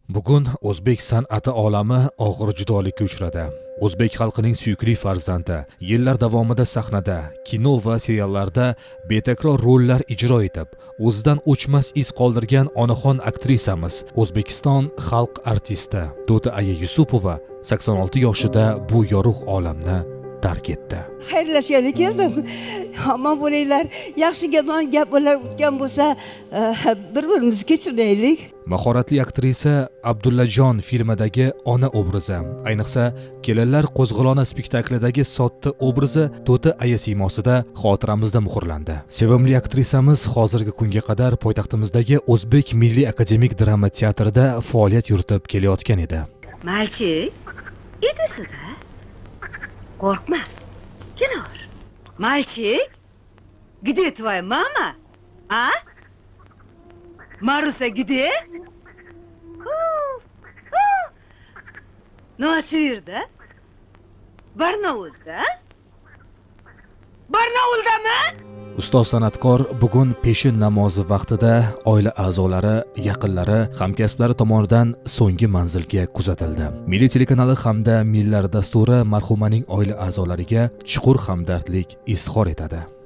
Bugun o'zbek san'ati olami og'ir judolikka uchradi. O'zbek xalqining suyukli farzandi yillar davomida sahnada, kino va seriallarda betakror rollar ijro etib, o'zidan o'chmas iz qoldirgan onaxon aktrisamiz, O'zbekiston xalq artisti To'ti aya Yusupova 86 yoshida bu yorug' olamni tark etdi. Xayrlashgani keldim. Omon bo'linglar. Yaxshi gap o'tgan bo'lsa, bir-birimizni kechiraylik. Mahoratli aktrisa Abdullajon filmidagi ona obrazi, ayniqsa Kelinlar qo'zg'oloni spektaklidagi sodda obrazi To'ti aya siymosida xotiramizda muhrlandi. Sevimli aktrisamiz hozirgi kunga qadar poytaxtimizdagi O'zbek Milliy akademik drama teatrida faoliyat yuritib kelayotgan edi. Мальчик, иди сюда. Коркма. Келор. Мальчик, где твоя мама? А? Маруся где? Novosibirda? Barnaulda? Barnauldami? Ustoz san'atkor bugun peshin namozi vaqtida oila a'zolari, yaqinlari, hamkasblari tomonidan so'nggi manzilga kuzatildi. Milliy telekanali hamda Millar dasturi marhumaning oila a'zolariga chuqur hamdardlik izhor etadi.